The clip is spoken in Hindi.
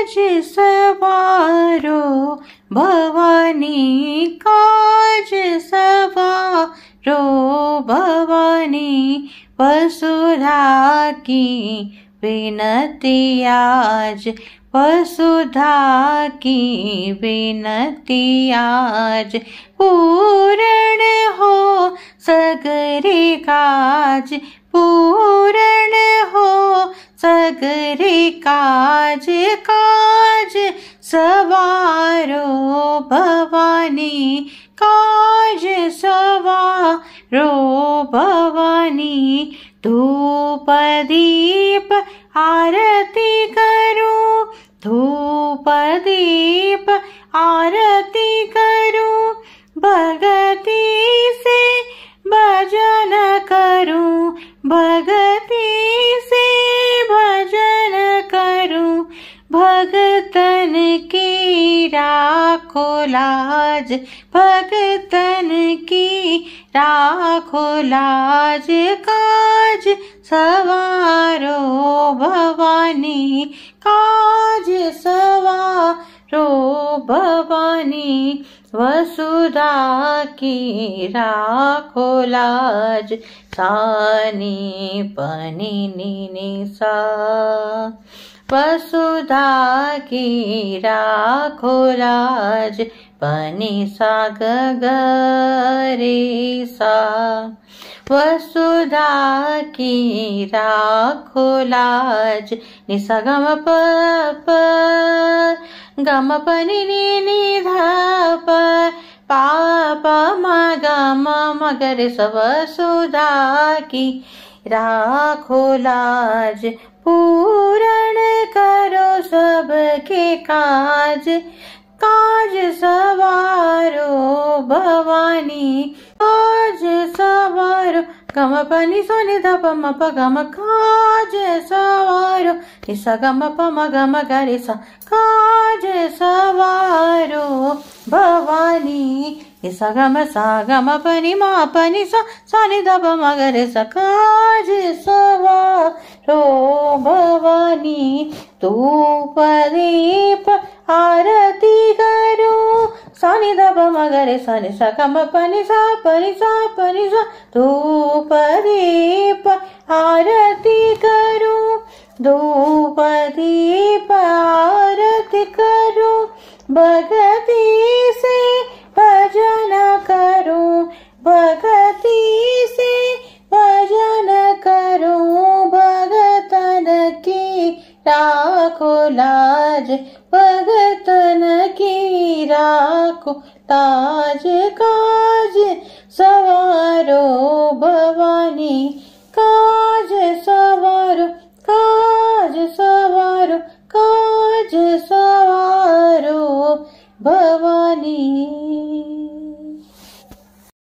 काज सवारो भवानी, काज सवारो भवानी। वसुधा की विनती आज, वसुधा की विनती आज। पूर्ण हो सगरे काज, पूर्ण हो सगरे काज। काज सवारो भवानी, काज सवारो भवानी। धूप दीप आरती करूं, धूप दीप आरती करूं। भगती से भजन करूं, भगती से भजन करूं। भगतन की राखो लाज, भगतन की राखो लाज। काज सवारो भवानी, काज सवारो भवानी। वसुधा की राखो लाज। सा नी पनी नी सा। वसुधा की राखो लाज, पनी सा ग ग रे सा। वसुधा की राखो लाज। नि सा ग म प प, ग म प नि नी ध प, पा प म ग म ग रे सा। वसुधा की राखो लाज। पूर्ण करो सबके काज, काज सवारो भवानी, काज सवारो। गम पनी सोनी ध प म प ग म। काज सवारो नि सा ग म प म ग म ग रे सा। काज सवारो भवानी, नि सा ग म प नि म प नि सा, सा नि ध प म ग रे सा। काज सवारो भवानी। धूप दीप आरती करूं, सा नि ध प म ग रे सा नि सा ग म प नि सा प नि सा प नि सा। धूप दीप आरती करूं, धूप दीप आरती करूं। भगती से भजन करूं, भगती से भजन करूं। भगतन की राखो लाज, भगतन की राखो लाज। काज सवारो भवानी, काज सवारो, काज सवारो, काज सवारो भवानी।